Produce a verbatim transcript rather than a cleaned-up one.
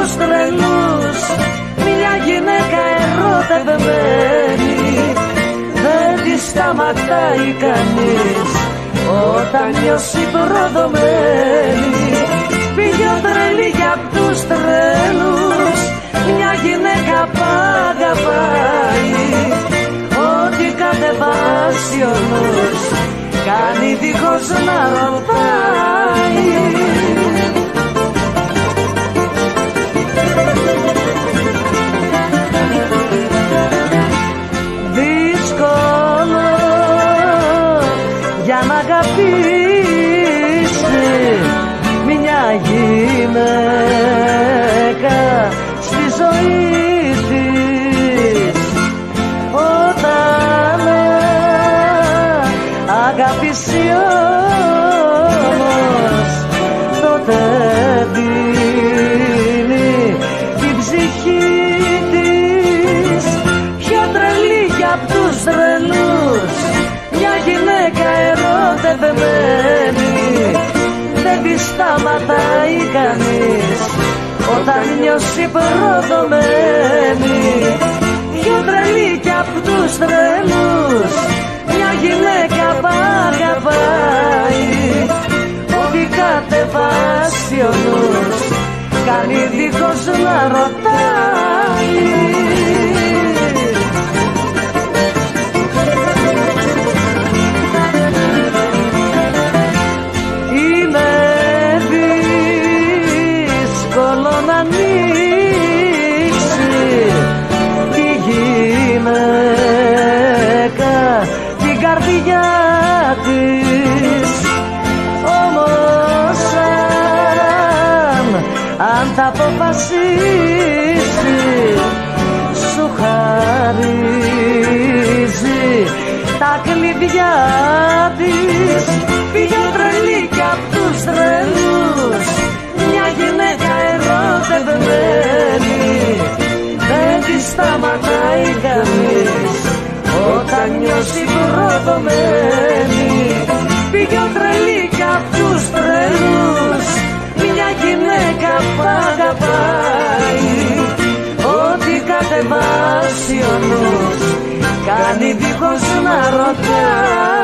τους τρελούς, μια γυναίκα ερωτευμένη δεν τη σταματάει κανείς όταν νιώσει προδομένη. Πιο τρελή κι απ' τους τρελούς, μια γυναίκα π' αγαπάει. Ό,τι κατεβάσει ο νους κάνει δίχως να ρωτάει. Δύσκολο για να αγαπήσει μια γυναίκα στη ζωή της, όταν αγαπήσει όμως τότε δίνει την ψυχή της. Πιο τρελή κι απ' τους τρελούς, μια γυναίκα ερωτευμένη δεν τη σταματάει κανείς όταν νιώσει προδομένη. Πιο τρελή κι απ' τους τρελούς, μια γυναίκα π' αγαπάει. Ό,τι κατεβάσει ο νους κάνει δίχως να ρωτάει. Καρδιά της όμως αν, αν θα αποφασίσει σου χαρίζει τα κλειδιά της. Πιο τρελή κι απ' τους τρελούς, μια γυναίκα ερωτευμένη δεν τη σταματάει κανείς όταν νιώσει προδομένη. Πιο τρελή κι απ' τους τρελούς, μια γυναίκα π' αγαπάει. Ό,τι κατεβάσει ο νους κάνει δίχως να ρωτάει.